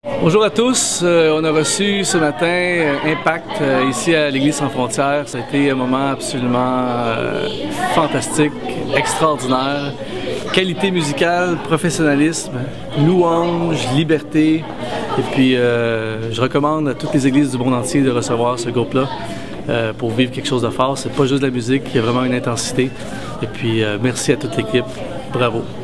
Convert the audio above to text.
Bonjour à tous, on a reçu ce matin Impact ici à l'Église sans frontières. Ça a été un moment absolument fantastique, extraordinaire. Qualité musicale, professionnalisme, louange, liberté. Et puis je recommande à toutes les églises du monde entier de recevoir ce groupe-là pour vivre quelque chose de fort. C'est pas juste de la musique, il y a vraiment une intensité. Et puis merci à toute l'équipe, bravo.